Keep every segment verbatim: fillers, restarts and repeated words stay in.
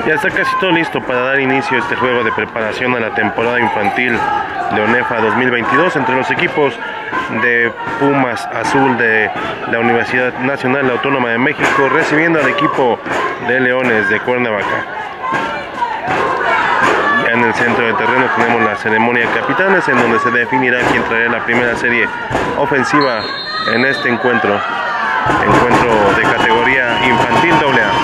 Ya está casi todo listo para dar inicio a este juego de preparación a la temporada infantil de ONEFA dos mil veintidós entre los equipos de Pumas Azul de la Universidad Nacional Autónoma de México recibiendo al equipo de Leones de Cuernavaca. Ya en el centro del terreno tenemos la ceremonia de capitanes, en donde se definirá quién traerá la primera serie ofensiva en este encuentro, encuentro de categoría infantil doble A.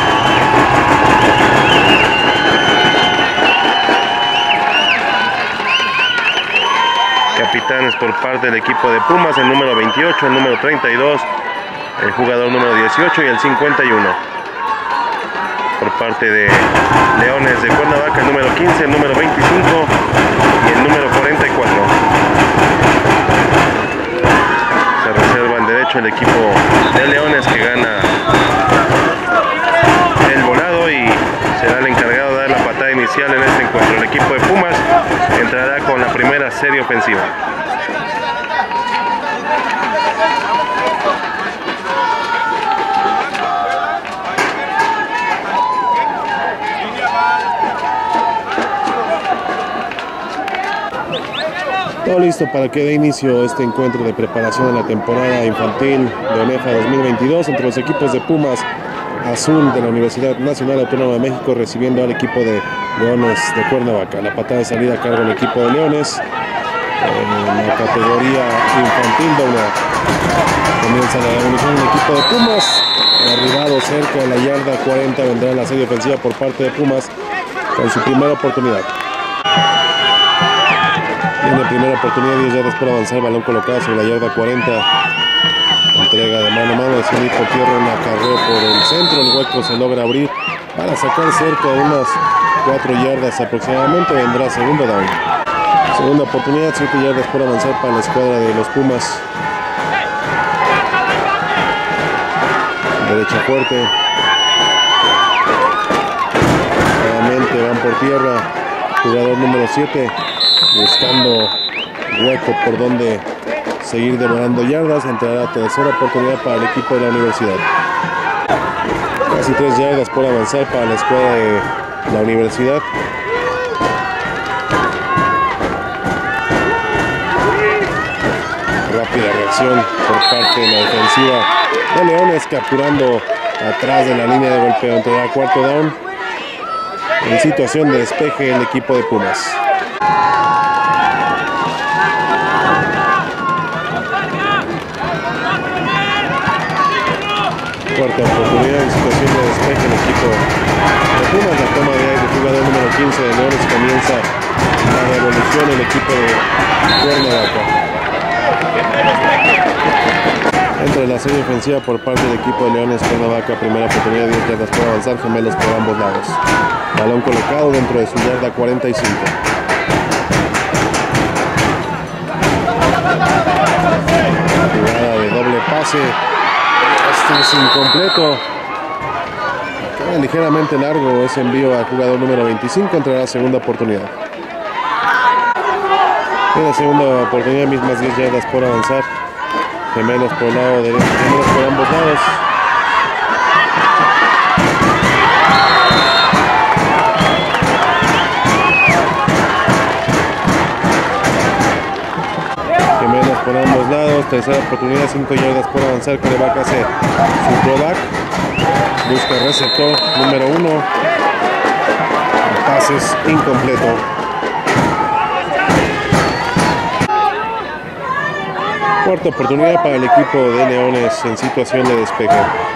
Capitanes por parte del equipo de Pumas, el número veintiocho, el número treinta y dos, el jugador número dieciocho y el cincuenta y uno. Por parte de Leones de Cuernavaca, el número quince, el número veinticinco y el número cuarenta y cuatro. Se reserva el derecho el equipo de Leones, que gana el volado y será el encargado de dar la patada inicial en este encuentro. El equipo de Pumas entrará con la primera serie ofensiva. Todo listo para que dé inicio este encuentro de preparación de la temporada infantil de ONEFA dos mil veintidós entre los equipos de Pumas Azul de la Universidad Nacional Autónoma de México recibiendo al equipo de Leones de Cuernavaca. La patada de salida a cargo del equipo de Leones en la categoría infantil doble A. Comienza la evolución del equipo de Pumas, derribado cerca de la yarda cuarenta. Vendrá la serie ofensiva por parte de Pumas con su primera oportunidad. Tiene primera oportunidad, diez yardas por avanzar, balón colocado sobre la yarda cuarenta. Entrega de mano a mano, es un por tierra, un acarreo por el centro, el hueco se logra abrir para sacar cerca de unas cuatro yardas aproximadamente. Vendrá segundo down. Segunda oportunidad, siete yardas por avanzar para la escuadra de los Pumas. Derecha fuerte. Nuevamente van por tierra. Jugador número siete buscando hueco por donde seguir devorando yardas. Entrará tercera oportunidad para el equipo de la universidad. Casi tres yardas por avanzar para la escuadra de la universidad. Rápida reacción por parte de la defensiva de Leones, capturando atrás de la línea de golpeo. Entrará cuarto down. En situación de despeje el equipo de Pumas. Cuarta oportunidad en situación de despeje el equipo de Pumas. La toma de aire, jugador número quince de Leones. Comienza la revolución el equipo de Cuernavaca. Entra la serie ofensiva por parte del equipo de Leones Cuernavaca. Primera oportunidad, diez yardas por avanzar, gemelos por ambos lados. Balón colocado dentro de su yarda cuarenta y cinco. Jugada de doble pase. Este es incompleto. Queda ligeramente largo ese envío al jugador número veinticinco. Entrará segunda oportunidad. En la segunda oportunidad, mismas diez yardas por avanzar. Gemelos por el lado derecho, gemelos por ambos lados. Gemelos por ambos lados. Tercera oportunidad, cinco yardas por avanzar. Coreback hace su throwback. Busca el receptor número uno. El pase es incompleto. Cuarta oportunidad para el equipo de Leones en situación de despeje.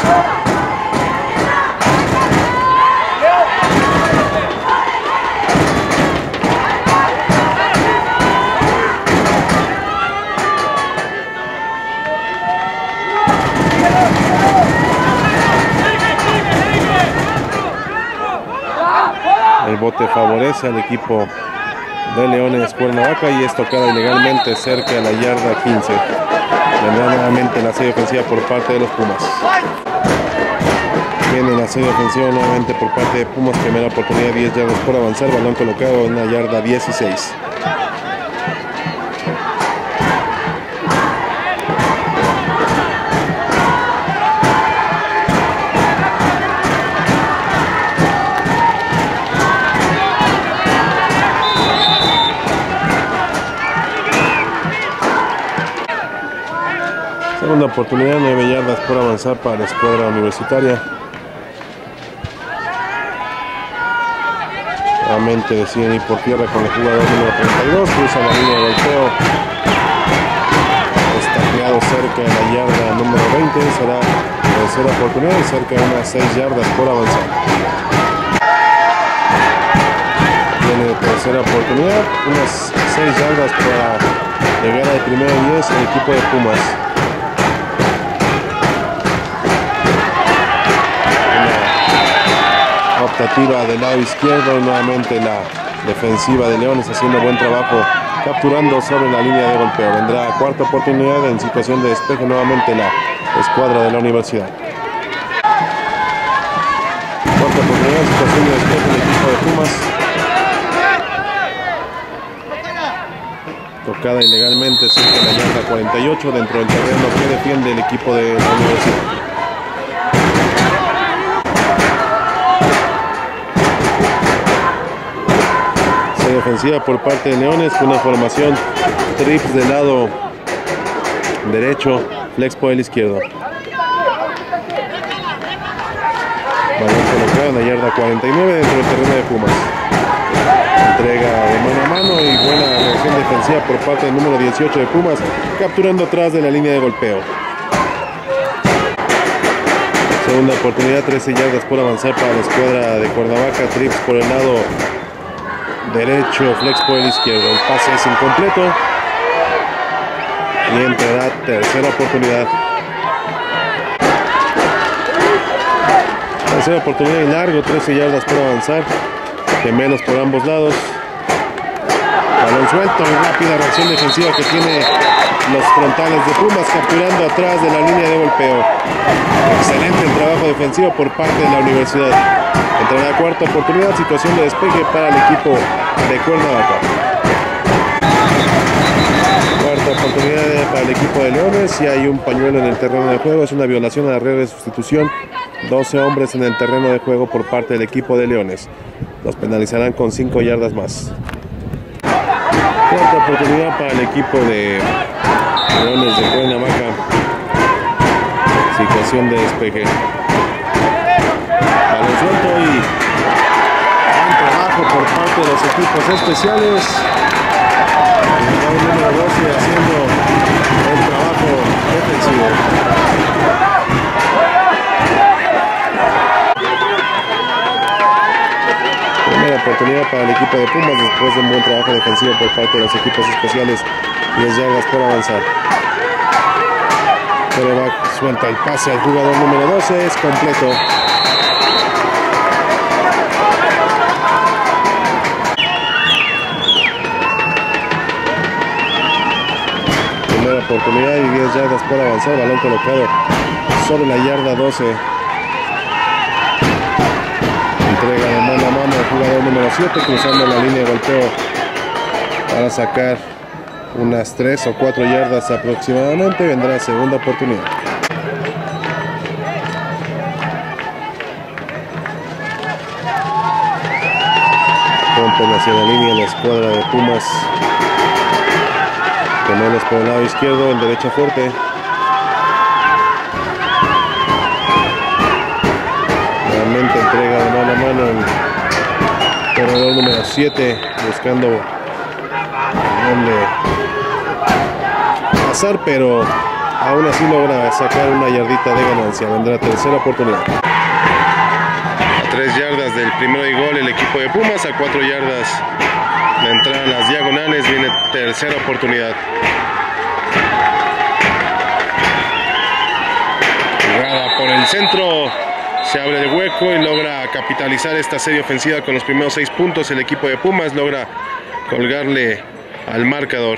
El bote favorece al equipo de Leones Cuernavaca y es tocada ilegalmente cerca de la yarda quince. Vendrá nuevamente la serie ofensiva por parte de los Pumas. Viene la serie ofensiva nuevamente por parte de Pumas. Primera oportunidad, diez yardas por avanzar. Balón colocado en la yarda dieciséis. Segunda oportunidad, nueve yardas por avanzar para la escuadra universitaria. Nuevamente deciden ir por tierra con el jugador número treinta y dos, cruza la línea de golpeo. Estaqueado cerca de la yarda número veinte, será tercera oportunidad y cerca de unas seis yardas por avanzar. Tiene tercera oportunidad, unas seis yardas para llegar al primero y diez el equipo de Pumas. Optativa del lado izquierdo y nuevamente la defensiva de Leones haciendo buen trabajo capturando sobre la línea de golpeo. Vendrá cuarta oportunidad en situación de despeje nuevamente la escuadra de la universidad. Cuarta oportunidad en situación de despeje el equipo de Pumas. Tocada ilegalmente cerca de la yarda cuarenta y ocho dentro del terreno que defiende el equipo de la universidad. Ofensiva por parte de Leones con una formación trips del lado derecho, flex por el izquierdo. Balón colocado en la yarda cuarenta y nueve dentro del terreno de Pumas. Entrega de mano a mano y buena reacción defensiva por parte del número dieciocho de Pumas, capturando atrás de la línea de golpeo. Segunda oportunidad, trece yardas por avanzar para la escuadra de Cuernavaca, trips por el lado derecho, flex por el izquierdo. El pase es incompleto y entrará tercera oportunidad. Tercera oportunidad y largo, trece yardas por avanzar. Gemelos por ambos lados. Balón suelto y rápida reacción defensiva que tiene los frontales de Pumas, capturando atrás de la línea de golpeo. Excelente el trabajo defensivo por parte de la universidad. Entrará la cuarta oportunidad, situación de despeje para el equipo de Cuernavaca. Cuarta oportunidad para el equipo de Leones y hay un pañuelo en el terreno de juego. Es una violación a la regla de sustitución. doce hombres en el terreno de juego por parte del equipo de Leones. Los penalizarán con cinco yardas más. Cuarta oportunidad para el equipo de Leones de Cuernavaca. Situación de despeje. Balón suelto y buen trabajo por parte de los equipos especiales. El número doce haciendo el trabajo defensivo. Primera oportunidad para el equipo de Pumas después de un buen trabajo defensivo por parte de los equipos especiales. diez yardas por avanzar. Coreback suelta el pase al jugador número doce, es completo. Primera oportunidad y diez yardas por avanzar. Balón colocado sobre la yarda doce. Entrega de mano a mano al jugador número siete, cruzando la línea de golpeo para sacar unas tres o cuatro yardas aproximadamente. Vendrá segunda oportunidad. Rompen hacia la línea la escuadra de Pumas. Gemelos por el lado izquierdo, el derecha fuerte. Nuevamente entrega de mano a mano el corredor número siete, buscando dónde pasar, pero aún así logra sacar una yardita de ganancia. Vendrá tercera oportunidad. A tres yardas del primero y gol el equipo de Pumas, a cuatro yardas de entrar a las diagonales viene tercera oportunidad. Jugada por el centro, se abre el hueco y logra capitalizar esta serie ofensiva con los primeros seis puntos. El equipo de Pumas logra colgarle al marcador.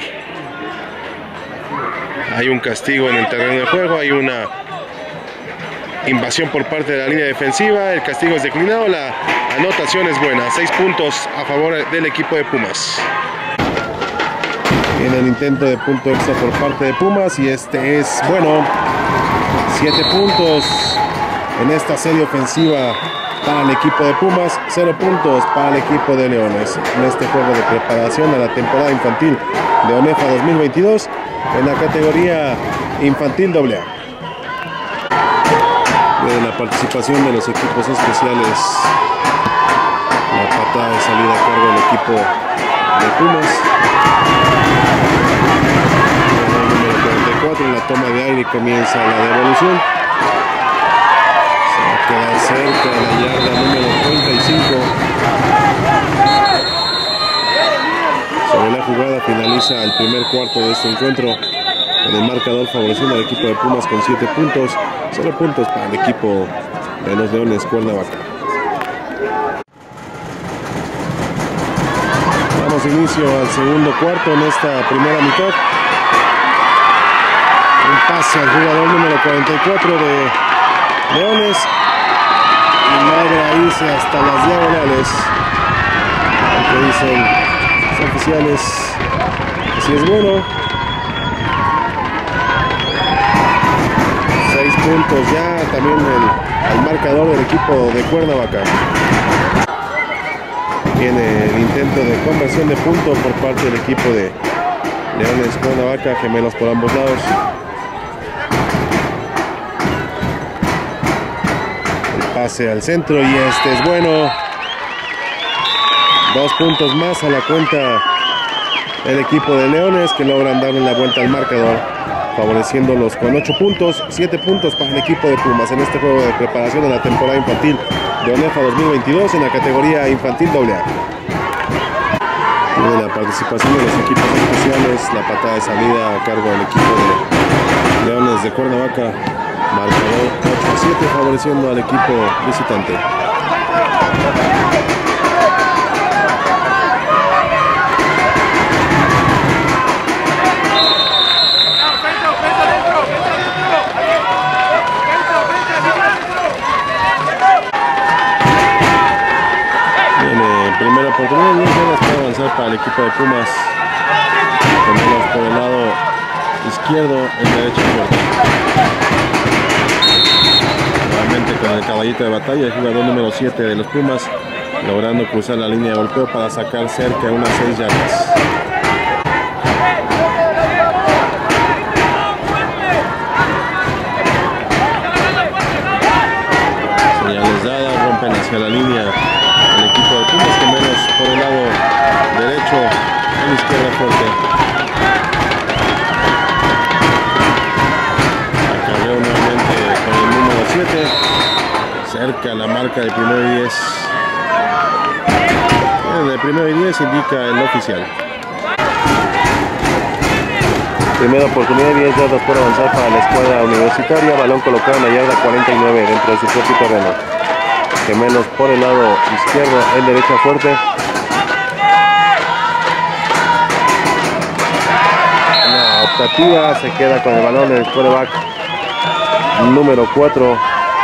Hay un castigo en el terreno de juego, hay una invasión por parte de la línea defensiva, el castigo es declinado, la anotación es buena, seis puntos a favor del equipo de Pumas. Viene el intento de punto extra por parte de Pumas y este es bueno. siete puntos en esta serie ofensiva para el equipo de Pumas, cero puntos para el equipo de Leones en este juego de preparación a la temporada infantil de ONEFA dos mil veintidós en la categoría infantil doble A. De la participación de los equipos especiales, la patada de salida a cargo del equipo de Pumas. El número cuarenta y cuatro en la toma de aire comienza la devolución. Se va a quedar cerca de la yarda número treinta y cinco. Sobre la jugada finaliza el primer cuarto de este encuentro en el marcador, favoreciendo al equipo de Pumas con siete puntos, cero puntos para el equipo de los Leones Cuernavaca. Damos inicio al segundo cuarto en esta primera mitad. Un pase al jugador número cuarenta y cuatro de Leones y logra irse hasta las diagonales, aunque dicen los oficiales que sí es bueno. Seis puntos ya también el, el marcador del equipo de Cuernavaca. Viene el intento de conversión de punto por parte del equipo de Leones Cuernavaca, gemelos por ambos lados. El pase al centro y este es bueno. Dos puntos más a la cuenta el equipo de Leones, que logran darle la vuelta al marcador, favoreciéndolos con ocho puntos, siete puntos para el equipo de Pumas en este juego de preparación de la temporada infantil de ONEFA dos mil veintidós en la categoría infantil doble A. Tiene la participación de los equipos especiales, la patada de salida a cargo del equipo de Leones de Cuernavaca, marcador ocho a siete, favoreciendo al equipo visitante. Primera oportunidad, diez yardas para avanzar para el equipo de Pumas. Tenemos por el lado izquierdo, el derecho fuerte. Nuevamente con el caballito de batalla, el jugador número siete de los Pumas, logrando cruzar la línea de golpeo para sacar cerca de unas seis yardas. Señales dadas, rompen hacia la línea el equipo de Pumas, que menos por el lado derecho, a la izquierda fuerte. Acarreo nuevamente con el número siete, cerca la marca del primero y diez. En el primero y diez indica el oficial. Primera oportunidad, diez yardas por avanzar para la escuadra universitaria, balón colocado en la yarda cuarenta y nueve dentro de su propio terreno. Gemelos por el lado izquierdo, el derecha fuerte. La optativa se queda con el balón en el quarterback número cuatro.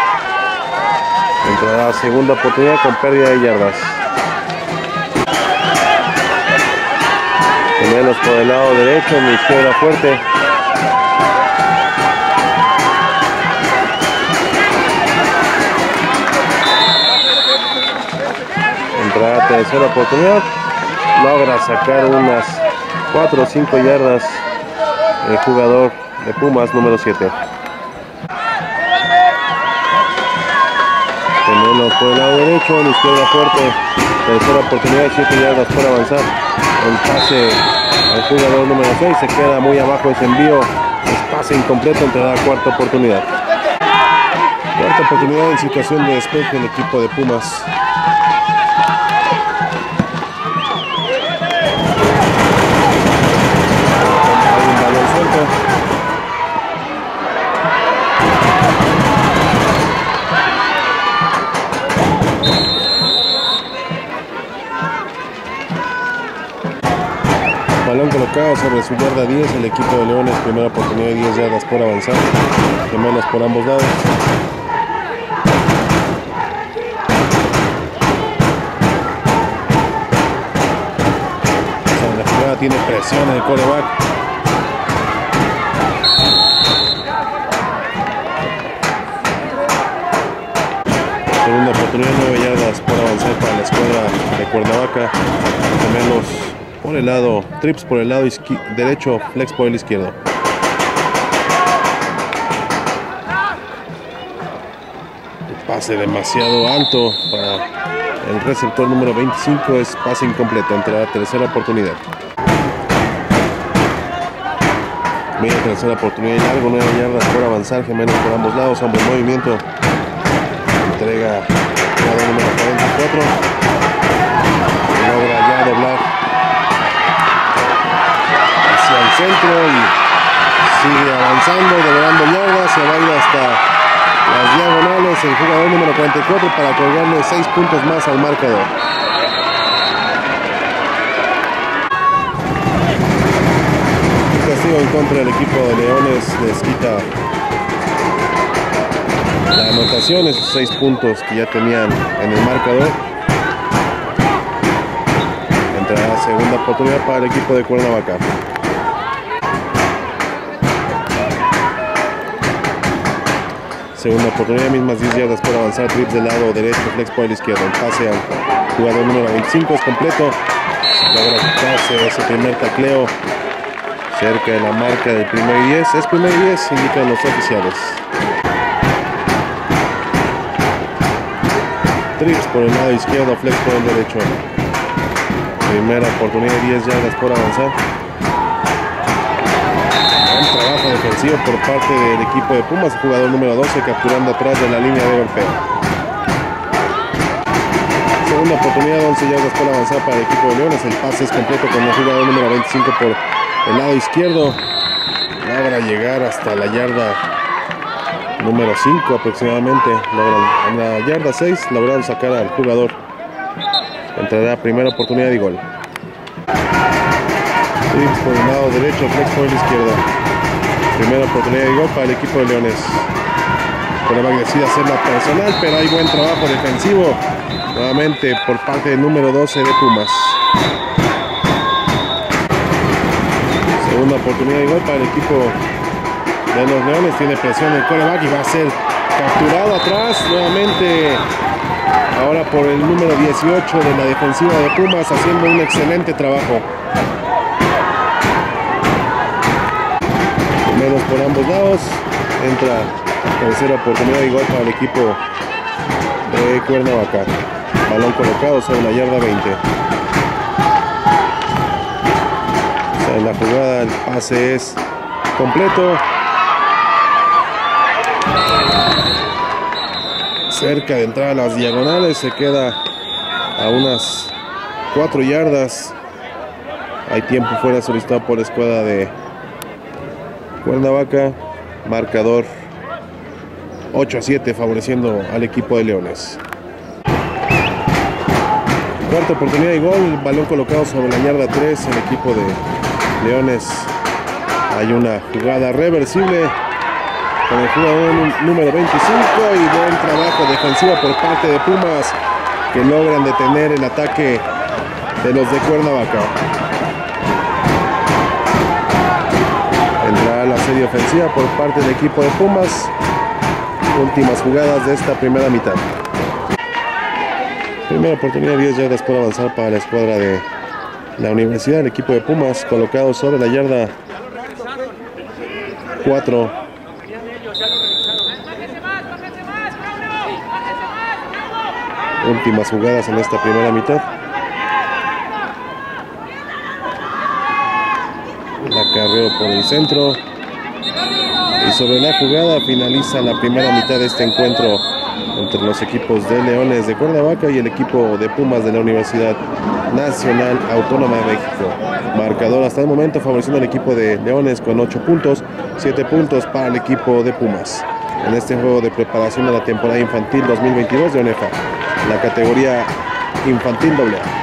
Entrará segunda oportunidad con pérdida de yardas. Gemelos por el lado derecho, en la izquierda fuerte. Entrará tercera oportunidad, logra sacar unas cuatro o cinco yardas el jugador de Pumas número siete. Gemelos por el lado derecho, en la izquierda fuerte, tercera oportunidad, siete yardas por avanzar. El pase al jugador número seis, se queda muy abajo ese envío, es pase incompleto, entrará cuarta oportunidad. Cuarta oportunidad en situación de despeje el equipo de Pumas. Balón colocado sobre su yarda diez, el equipo de Leones, primera oportunidad de diez yardas por avanzar, gemelos por ambos lados. La jugada tiene presión en el quarterback. Segunda oportunidad, nueve yardas por avanzar para la escuadra de Cuernavaca, gemelos por el lado, trips por el lado derecho, flex por el izquierdo. Pase demasiado alto para el receptor número veinticinco, es pase incompleto, entrará tercera oportunidad. Media tercera oportunidad y largo, nueve yardas por avanzar, gemelos por ambos lados, ambos movimiento. Entrega jugador número cuarenta y cuatro. Logra ya doblar hacia el centro y sigue avanzando, doblando yardas, se va a ir hasta las diagonales el jugador número cuarenta y cuatro para colgarle seis puntos más al marcador. Un castigo en contra del equipo de Leones, les quita la anotación, esos seis puntos que ya tenían en el marcador. Entrará segunda oportunidad para el equipo de Cuernavaca. Segunda oportunidad, mismas diez yardas por avanzar, trips del lado derecho, flex por el izquierdo. El pase al jugador número veinticinco es completo. Logra quitarse ese primer tacleo cerca de la marca del primer y diez. Es primer y diez, indican los oficiales. Trips por el lado izquierdo, flex por el derecho. Primera oportunidad, diez yardas por avanzar. Trabajo defensivo por parte del equipo de Pumas, jugador número doce capturando atrás de la línea de golpeo. Segunda oportunidad, once yardas por avanzar para el equipo de Leones. El pase es completo con el jugador número veinticinco por el lado izquierdo. Logra llegar hasta la yarda número cinco aproximadamente. Logran, en la yarda seis lograron sacar al jugador. Entrará primera oportunidad y gol. Trips por el lado derecho, flex por el izquierdo. Primera oportunidad de gol para el equipo de Leones. Cuernavaca decide hacerla personal, pero hay buen trabajo defensivo nuevamente por parte del número doce de Pumas. Segunda oportunidad de gol para el equipo de los Leones. Tiene presión el quarterback y va a ser capturado atrás nuevamente. Ahora por el número dieciocho de la defensiva de Pumas, haciendo un excelente trabajo. Menos por ambos lados. Entra tercera oportunidad y gol para el equipo de Cuernavaca. Balón colocado sobre la yarda veinte. O sea, en la jugada el pase es completo. Cerca de entrar a las diagonales, se queda a unas cuatro yardas. Hay tiempo fuera solicitado por la escuadra de Cuernavaca. Marcador ocho a siete favoreciendo al equipo de Leones. Cuarta oportunidad y gol. Balón colocado sobre la yarda tres. El equipo de Leones. Hay una jugada reversible con el jugador número veinticinco y buen trabajo defensivo por parte de Pumas, que logran detener el ataque de los de Cuernavaca. Entrará la serie ofensiva por parte del equipo de Pumas. Últimas jugadas de esta primera mitad. Primera oportunidad, diez yardas por avanzar para la escuadra de la Universidad. El equipo de Pumas colocado sobre la yarda cuatro. Últimas jugadas en esta primera mitad. Acarreo por el centro. Y sobre la jugada finaliza la primera mitad de este encuentro entre los equipos de Leones de Cuernavaca y el equipo de Pumas de la Universidad Nacional Autónoma de México. Marcador hasta el momento favoreciendo al equipo de Leones con ocho puntos, siete puntos para el equipo de Pumas. En este juego de preparación de la temporada infantil dos mil veintidós de ONEFA, la categoría infantil doble A.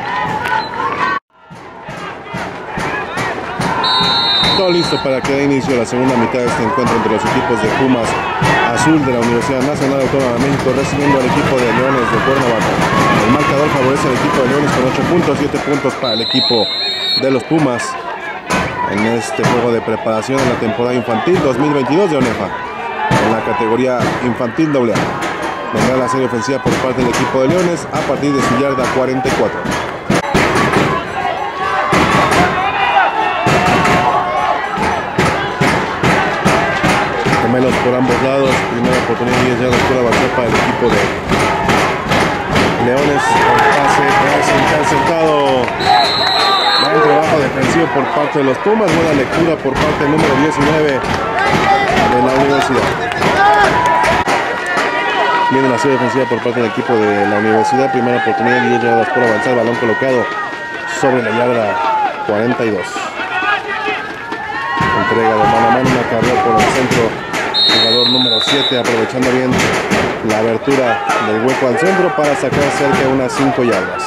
Todo listo para que dé inicio a la segunda mitad de este encuentro entre los equipos de Pumas Azul de la Universidad Nacional Autónoma de México recibiendo al equipo de Leones de Cuernavaca. El marcador favorece al equipo de Leones con ocho puntos, siete puntos para el equipo de los Pumas en este juego de preparación en la temporada infantil dos mil veintidós de ONEFA en la categoría infantil doble A. Vendrá la serie ofensiva por parte del equipo de Leones a partir de su yarda cuarenta y cuatro. gemelos por ambos lados. Primera oportunidad, diez yardas por avanzar para el equipo de Leones. El pase es interceptado. Buen trabajo defensivo por parte de los Pumas. Buena lectura por parte del número diecinueve de la Universidad. Viene la serie defensiva por parte del equipo de la Universidad. Primera oportunidad, diez yardas por avanzar. Balón colocado sobre la yarda cuarenta y dos. Entrega de mano a mano, una carrera por el centro. Jugador número siete aprovechando bien la abertura del hueco al centro para sacar cerca de unas cinco yardas.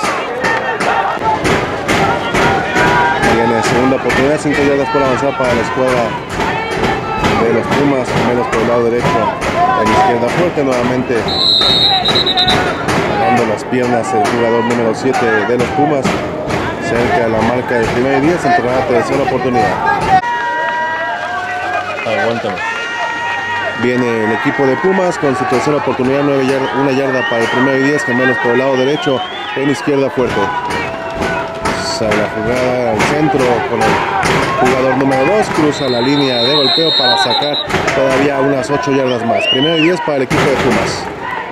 Viene segunda oportunidad, cinco yardas por avanzar para la escuadra de los Pumas. Gemelos por el lado derecho, a la izquierda fuerte nuevamente. Dando las piernas el jugador número siete de los Pumas. Cerca de la marca de primera y diez, entrará la tercera oportunidad. Aguántame. Viene el equipo de Pumas con su tercera oportunidad, nueve yard, una yarda para el primero y diez, gemelos por el lado derecho, en izquierda fuerte. Sale la jugada al centro con el jugador número dos, cruza la línea de golpeo para sacar todavía unas ocho yardas más. Primero y diez para el equipo de Pumas.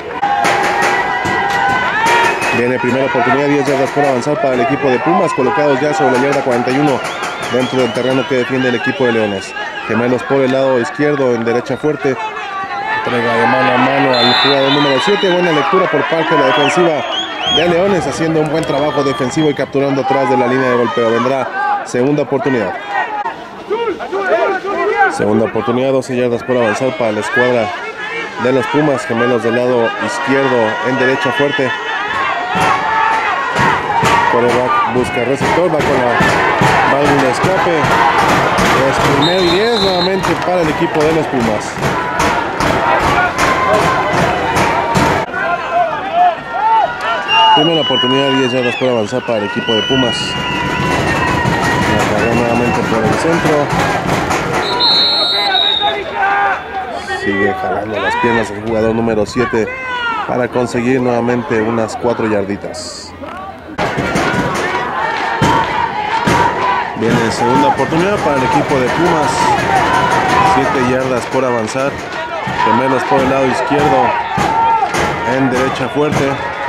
Viene primera oportunidad, diez yardas por avanzar para el equipo de Pumas, colocados ya sobre la yarda cuarenta y uno dentro del terreno que defiende el equipo de Leones. Gemelos por el lado izquierdo en derecha fuerte. Entrega de mano a mano al jugador número siete. Buena lectura por parte de la defensiva de Leones, haciendo un buen trabajo defensivo y capturando atrás de la línea de golpeo. Vendrá segunda oportunidad. Segunda oportunidad, doce yardas por avanzar para la escuadra de los Pumas. Gemelos del lado izquierdo en derecha fuerte. Quarterback busca receptor, va con la válvula de escape. Es primero y diez nuevamente para el equipo de los Pumas. Primera oportunidad, diez yardas por avanzar para el equipo de Pumas. La carga nuevamente por el centro. Sigue jalando las piernas el jugador número siete para conseguir nuevamente unas cuatro yarditas. Viene segunda oportunidad para el equipo de Pumas. siete yardas por avanzar. Gemelos por el lado izquierdo. En derecha fuerte.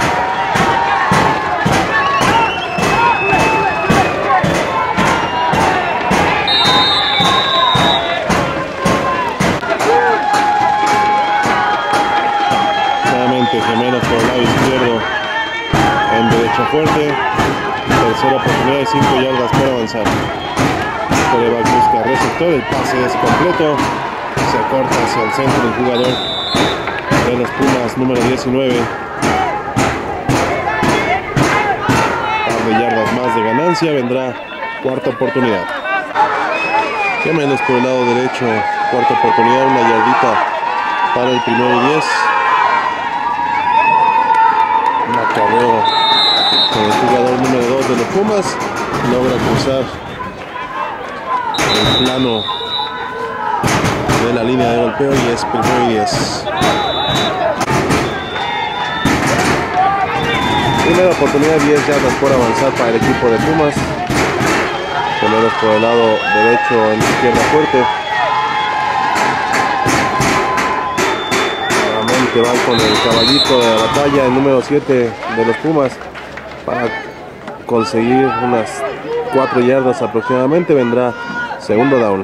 Nuevamente gemelos por el lado izquierdo. En derecha fuerte. Tercera oportunidad de cinco yardas por avanzar. Quarterback busca receptor, el pase es completo. Se corta hacia el centro el jugador de los Pumas, número diecinueve. Un par de yardas más de ganancia, vendrá cuarta oportunidad. Gemelos por el lado derecho, cuarta oportunidad, una yardita para el primero y diez. Un acarreo con el jugador número dos de los Pumas, logra cruzar el plano de la línea de golpeo y es primero y diez. Primera oportunidad, diez yardas por avanzar para el equipo de Pumas. Gemelos por el lado derecho en izquierda fuerte. Nuevamente van con el caballito de la batalla, el número siete de los Pumas, para conseguir unas cuatro yardas aproximadamente. Vendrá segundo down.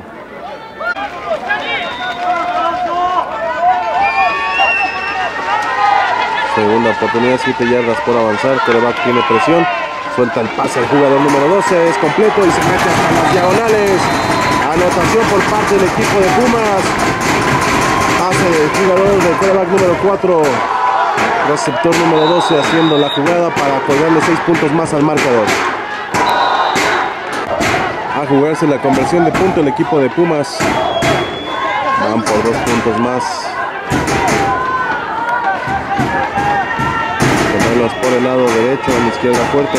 Segunda oportunidad, siete yardas por avanzar. Quarterback tiene presión, suelta el pase al jugador número doce, es completo y se mete hasta las diagonales. Anotación por parte del equipo de Pumas. Pase del jugador del quarterback número cuatro. Receptor número doce haciendo la jugada para colgarle seis puntos más al marcador. A jugarse la conversión de punto el equipo de Pumas. Van por dos puntos más. Gemelos por el lado derecho, a la izquierda fuerte.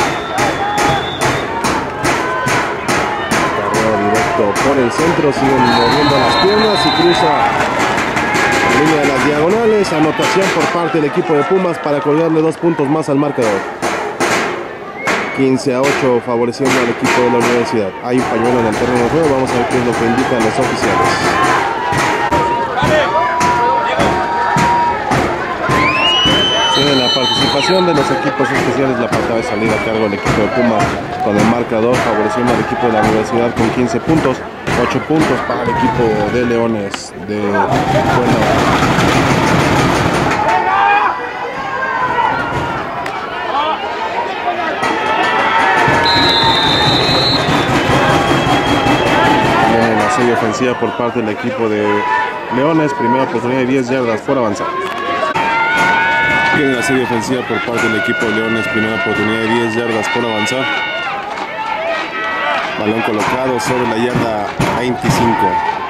Carrera directo por el centro, siguen moviendo las piernas y cruza la línea de las diagonales. Anotación por parte del equipo de Pumas para colgarle dos puntos más al marcador. quince a ocho favoreciendo al equipo de la universidad. Hay un pañuelo en el terreno de juego, vamos a ver qué es lo que indican los oficiales. participación de los equipos especiales, la patada de salida a cargo del equipo de Pumas con el marcador favoreciendo al equipo de la Universidad con quince puntos, ocho puntos para el equipo de Leones de Cuernavaca. Serie ofensiva por parte del equipo de Leones, primera oportunidad de diez yardas por avanzar. Viene la serie ofensiva por parte del equipo de Leones, primera oportunidad de diez yardas por avanzar. Balón colocado sobre la yarda veinticinco.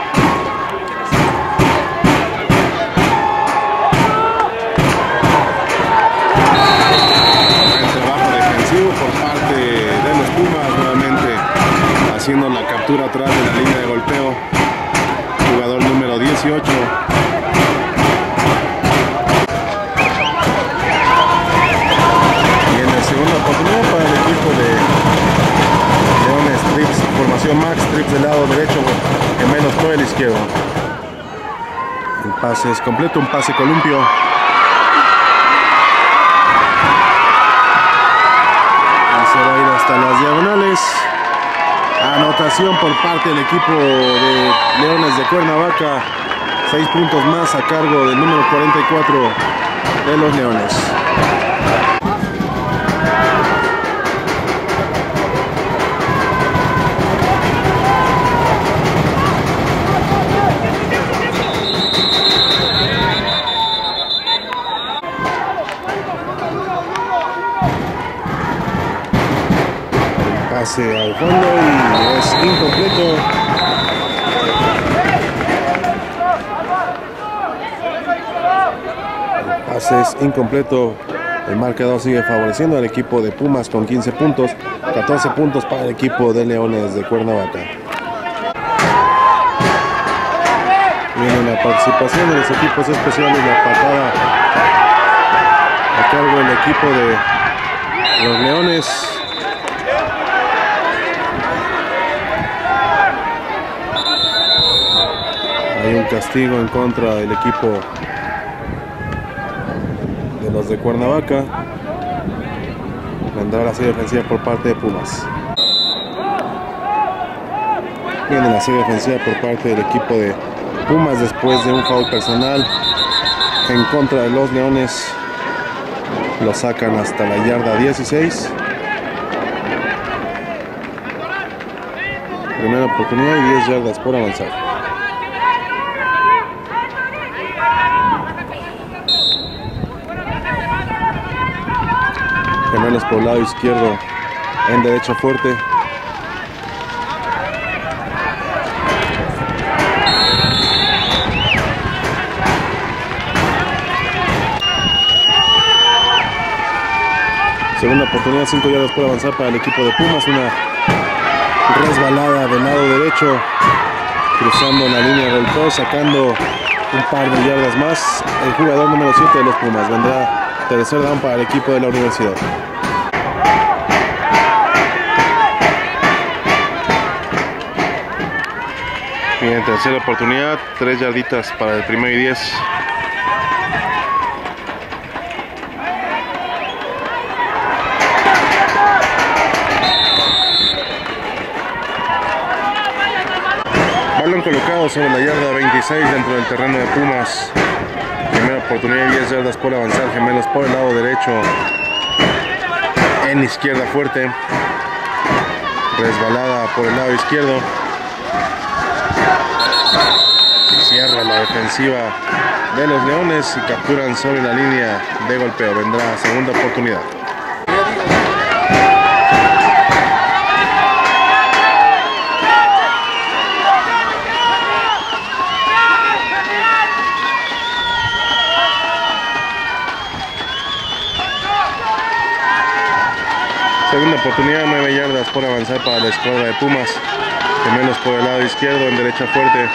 El trabajo defensivo por parte de los Pumas, nuevamente haciendo la captura atrás de la línea de golpeo. Jugador número dieciocho. Y en la segunda oportunidad para el equipo de Leones, trips, formación max, trips del lado derecho, gemelos por el izquierdo. El pase es completo, un pase columpio. Y se va a ir hasta las diagonales. Anotación por parte del equipo de Leones de Cuernavaca. Seis puntos más a cargo del número cuarenta y cuatro de los Leones. Pase al fondo y es incompleto. El pase es incompleto. El marcador sigue favoreciendo al equipo de Pumas con quince puntos, catorce puntos para el equipo de Leones de Cuernavaca. Viene la participación de los equipos especiales, la patada a cargo del equipo de los Leones. Hay un castigo en contra del equipo de los de Cuernavaca. Vendrá la serie ofensiva por parte de Pumas. Viene la serie ofensiva por parte del equipo de Pumas después de un foul personal en contra de los Leones. Lo sacan hasta la yarda dieciséis. Primera oportunidad y diez yardas por avanzar. Gemelos por el lado izquierdo, en derecha fuerte. Segunda oportunidad, cinco yardas por avanzar para el equipo de Pumas. Una resbalada del lado derecho, cruzando la línea de golpeo, sacando un par de yardas más. El jugador número siete de los Pumas. Vendrá tercer down para el equipo de la Universidad. Bien, tercera oportunidad, tres yarditas para el primero y diez. Balón colocado sobre la yarda veintiséis dentro del terreno de Pumas. Primera oportunidad, diez yardas por avanzar. Gemelos por el lado derecho, en izquierda fuerte. Resbalada por el lado izquierdo. Cierra la defensiva de los Leones y capturan sobre la línea de golpeo. Vendrá segunda oportunidad. Segunda oportunidad, nueve yardas por avanzar para la escuadra de Pumas. Gemelos por el lado izquierdo, en derecha fuerte.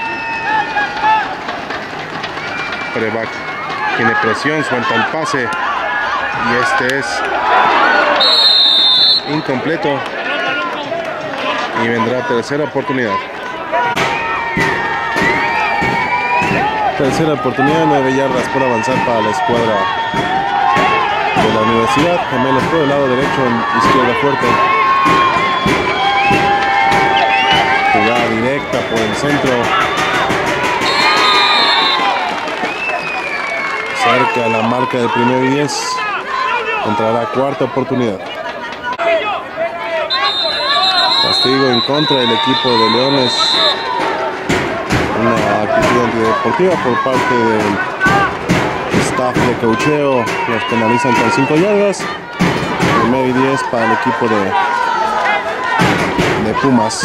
Preback tiene presión, suelta el pase y este es incompleto y vendrá tercera oportunidad. Tercera oportunidad, nueve yardas por avanzar para la escuadra de la Universidad, gemelos por el lado derecho, en izquierda fuerte. Jugada directa por el centro. Cerca la marca del primero y diez. Entrará cuarta oportunidad. Castigo en contra del equipo de Leones. Una actitud antideportiva por parte del staff de coacheo. Los penalizan con cinco yardas. Primero y diez para el equipo de, de Pumas.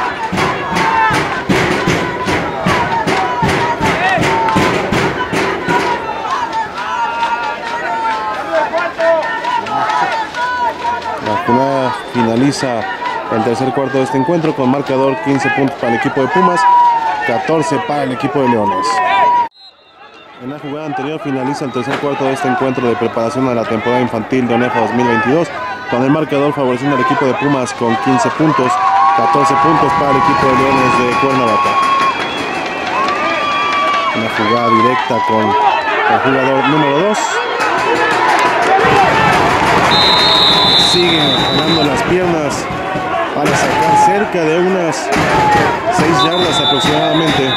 La jugada finaliza el tercer cuarto de este encuentro con marcador quince puntos para el equipo de Pumas, catorce para el equipo de Leones. En la jugada anterior finaliza el tercer cuarto de este encuentro de preparación a la temporada infantil de ONEFA dos mil veintidós, con el marcador favoreciendo al equipo de Pumas con quince puntos, catorce puntos para el equipo de Leones de Cuernavaca. Una jugada directa con el jugador número dos. Siguen jalando las piernas para sacar cerca de unas seis yardas aproximadamente.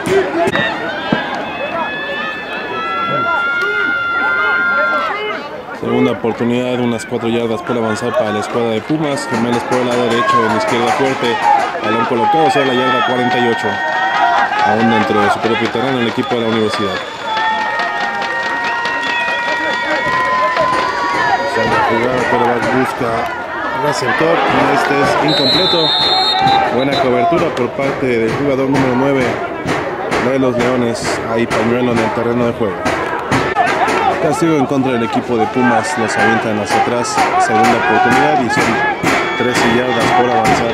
Segunda oportunidad, unas cuatro yardas por avanzar para la escuadra de Pumas. Gemelos por el lado derecho, en la izquierda fuerte. Balón colocado sobre la yarda cuarenta y ocho. Aún dentro de su propio terreno el equipo de la Universidad. Jugada, pero busca receptor, este es incompleto. Buena cobertura por parte del jugador número nueve de los Leones. Hay pañuelo en el terreno de juego. Castigo en contra del equipo de Pumas, los avientan hacia atrás. Segunda oportunidad y son trece yardas por avanzar.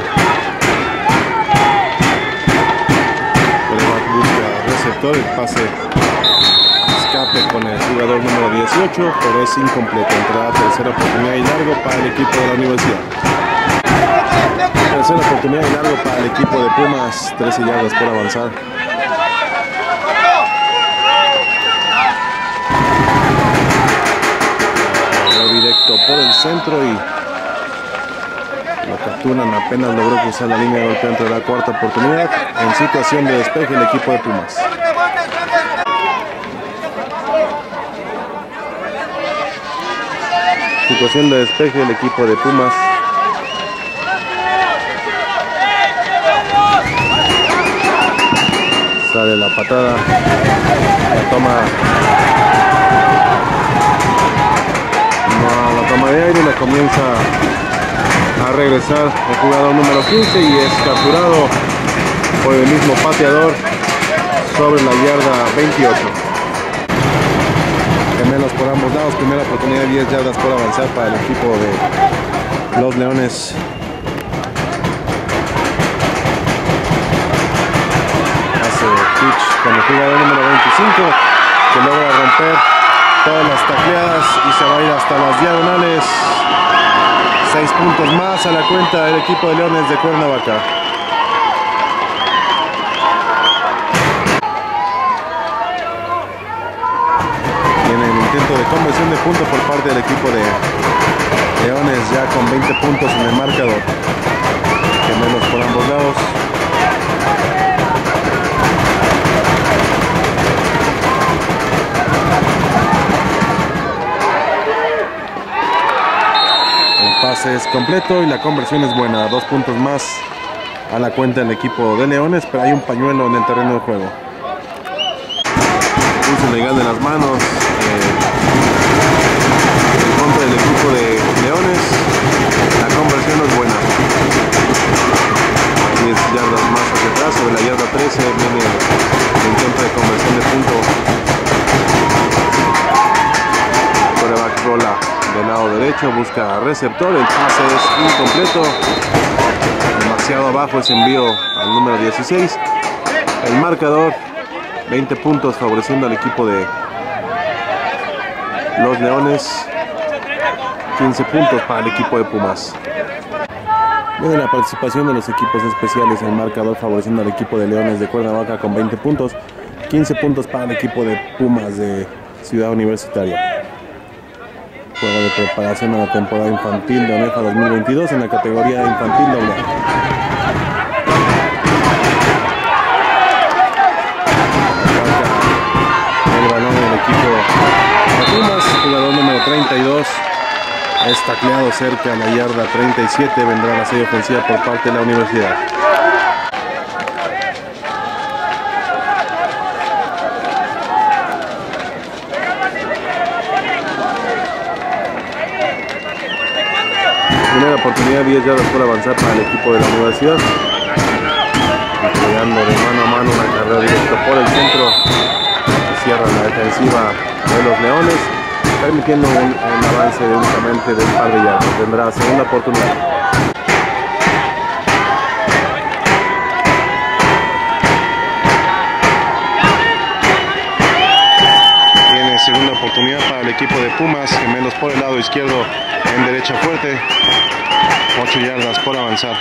Pero busca receptor, el pase escape con el jugador número dieciocho, pero es incompleto. Entrada tercera oportunidad y largo para el equipo de la Universidad. Tercera oportunidad y largo para el equipo de Pumas, trece yardas por avanzar. Directo por el centro y lo capturan. Apenas logró cruzar la línea de golpeo. Entre la cuarta oportunidad en situación de despeje el equipo de Pumas. Situación de despeje el equipo de Pumas. Sale la patada, la toma. La toma de aire, la comienza a regresar el jugador número quince y es capturado por el mismo pateador sobre la yarda veintiocho. Gemelos por ambos lados, primera oportunidad, diez yardas por avanzar para el equipo de los Leones. Hace pitch con el jugador número veinticinco que logra romper todas las tacleadas y se va a ir hasta las diagonales. Seis puntos más a la cuenta del equipo de Leones de Cuernavaca. Tiene el intento de conversión de puntos por parte del equipo de Leones, ya con veinte puntos en el marcador. Gemelos por ambos lados. Pase es completo y la conversión es buena. Dos puntos más a la cuenta del equipo de Leones, pero hay un pañuelo en el terreno de juego. Uso legal de las manos eh, en contra del equipo de Leones. La conversión es buena. diez yardas más hacia atrás, sobre la yarda trece viene el intento de conversión de punto. Quarterback rola del lado derecho, busca receptor, el pase es incompleto, demasiado abajo ese envío al número dieciséis. El marcador, veinte puntos favoreciendo al equipo de los Leones, quince puntos para el equipo de Pumas. Viene la participación de los equipos especiales en el marcador favoreciendo al equipo de Leones de Cuernavaca con veinte puntos, quince puntos para el equipo de Pumas de Ciudad Universitaria. juego de preparación a la temporada infantil de ONEFA dos mil veintidós en la categoría infantil doble A. El balón del equipo de Pumas, jugador número treinta y dos, es tacleado cerca a la yarda treinta y siete, vendrá la serie ofensiva por parte de la universidad. Primera oportunidad, diez yardas por avanzar para el equipo de la universidad. Entregando de mano a mano una carrera directa por el centro. Cierra la defensiva de los Leones, permitiendo un, un avance de únicamente de un par de yardas. Tendrá segunda oportunidad. Tiene segunda oportunidad para el equipo de Pumas, gemelos por el lado izquierdo en derecha fuerte. ocho yardas por avanzar.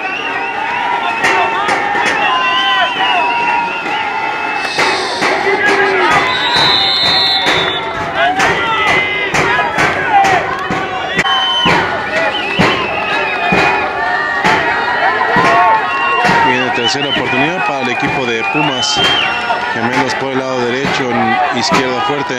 Viene tercera oportunidad para el equipo de Pumas, gemelos por el lado derecho en izquierda fuerte.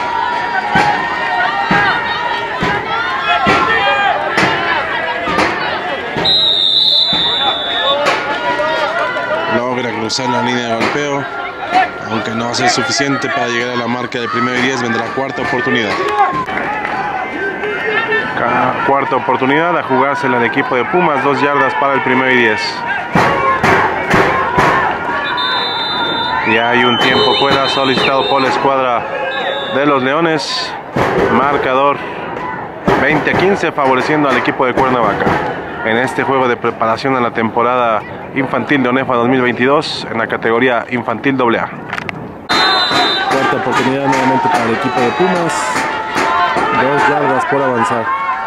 Cruzar la línea de golpeo, aunque no va a ser suficiente para llegar a la marca de primero y diez. Vendrá cuarta oportunidad. Cuarta oportunidad a jugársela el equipo de Pumas, dos yardas para el primero y diez. Ya hay un tiempo fuera solicitado por la escuadra de los Leones. Marcador veinte a quince, favoreciendo al equipo de Cuernavaca en este juego de preparación a la temporada infantil de ONEFA dos mil veintidós en la categoría infantil doble A. Cuarta oportunidad nuevamente para el equipo de Pumas, dos yardas por avanzar.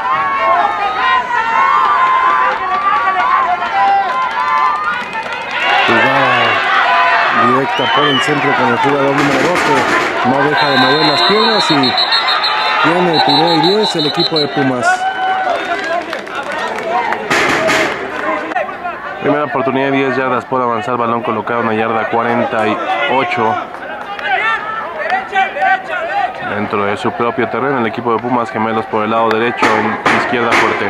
Jugada directa por el centro con el jugador número dos, que no deja de mover las piernas, y tiene el primero y diez el equipo de Pumas. Primera oportunidad, diez yardas por avanzar, balón colocado en la yarda cuarenta y ocho. Dentro de su propio terreno, el equipo de Pumas, gemelos por el lado derecho en izquierda fuerte.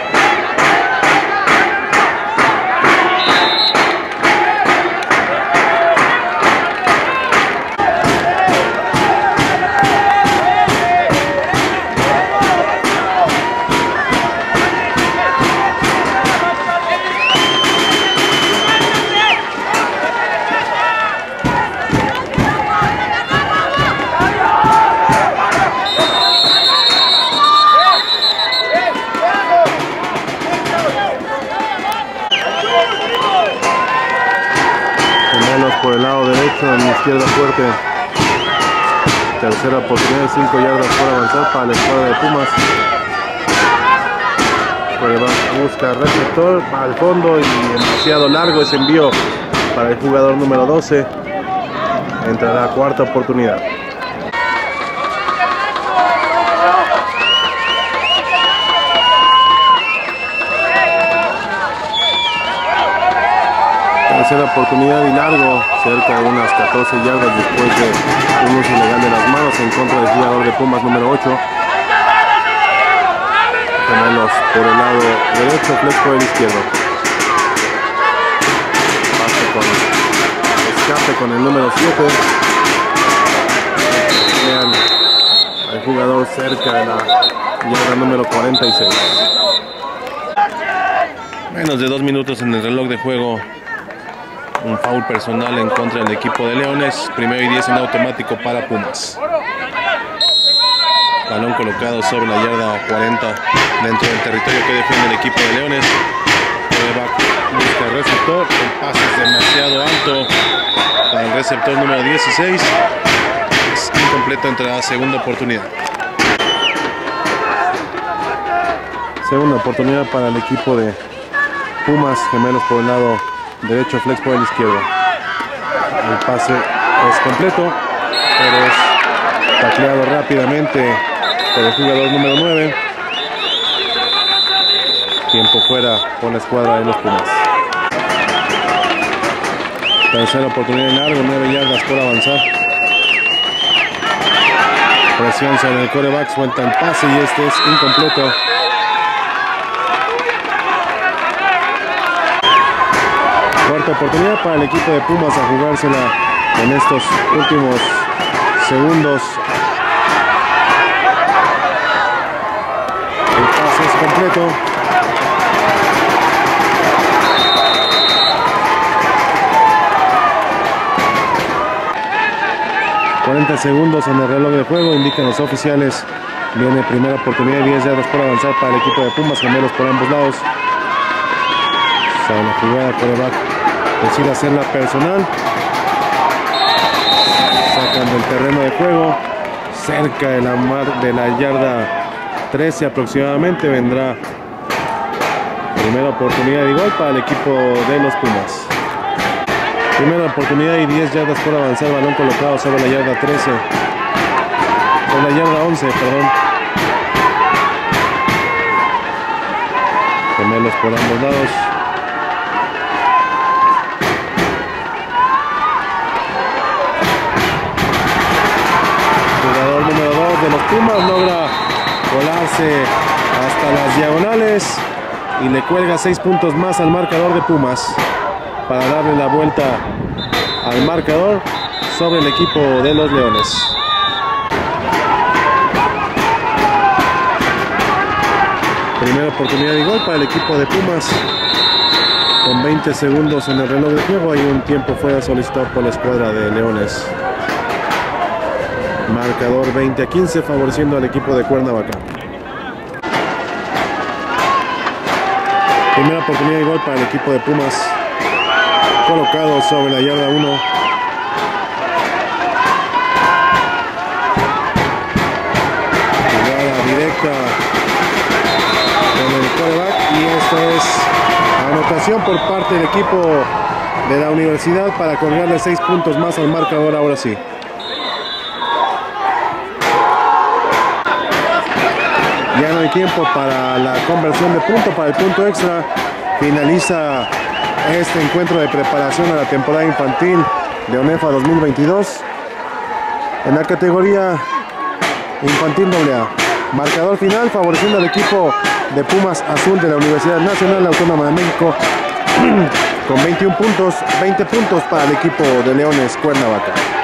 Por el lado derecho en izquierda fuerte. Tercera oportunidad, cinco yardas por avanzar para la escuadra de Pumas. Busca receptor, va al fondo y demasiado largo ese envío para el jugador número doce. Entrará cuarta oportunidad. Tercera oportunidad y largo, cerca de unas catorce yardas después de un uso ilegal de las manos en contra del jugador de Pumas número ocho. Gemelos por el lado derecho, flex por el izquierdo. Pase con escape con el número siete. Vean al jugador cerca de la yarda número cuarenta y seis. Menos de dos minutos en el reloj de juego. Un foul personal en contra del equipo de Leones. Primero y diez en automático para Pumas. Balón colocado sobre la yarda cuarenta dentro del territorio que defiende el equipo de Leones. Busca el receptor. El pase es demasiado alto para el receptor número dieciséis. Es incompleto, entrada segunda oportunidad. Segunda oportunidad para el equipo de Pumas, gemelos por el lado derecho, flex por el izquierdo. El pase es completo, pero es tacleado rápidamente por el jugador número nueve. Tiempo fuera por la escuadra de los Pumas. Tercera oportunidad en largo, nueve yardas por avanzar. Presión sobre el quarterback, suelta el pase y este es incompleto. Cuarta oportunidad para el equipo de Pumas a jugársela en estos últimos segundos. El pase es completo. cuarenta segundos en el reloj de juego, indican los oficiales. Viene primera oportunidad y diez yardas por avanzar para el equipo de Pumas, gemelos por ambos lados. Sale la jugada, quarterback decide hacerla personal. Sacan del terreno de juego, cerca de la, mar, de la yarda trece aproximadamente. Vendrá primera oportunidad y gol para el equipo de los Pumas. Primera oportunidad y diez yardas por avanzar, balón colocado sobre la yarda trece. Sobre la yarda once, perdón. Gemelos por ambos lados. Jugador número dos de los Pumas logra colarse hasta las diagonales y le cuelga seis puntos más al marcador de Pumas, para darle la vuelta al marcador sobre el equipo de los Leones. Primera oportunidad y gol para el equipo de Pumas. Con veinte segundos en el reloj de juego, hay un tiempo fuera solicitado por la escuadra de Leones. Marcador veinte a quince, favoreciendo al equipo de Cuernavaca. Primera oportunidad y gol para el equipo de Pumas, colocado sobre la yarda uno. Jugada directa con el quarterback y esto es anotación por parte del equipo de la universidad para colgarle seis puntos más al marcador ahora sí. Ya no hay tiempo para la conversión de punto, para el punto extra. Finaliza este encuentro de preparación a la temporada infantil de ONEFA dos mil veintidós en la categoría infantil doble A. Marcador final favoreciendo al equipo de Pumas Azul de la Universidad Nacional Autónoma de México con veintiún puntos, veinte puntos para el equipo de Leones Cuernavaca.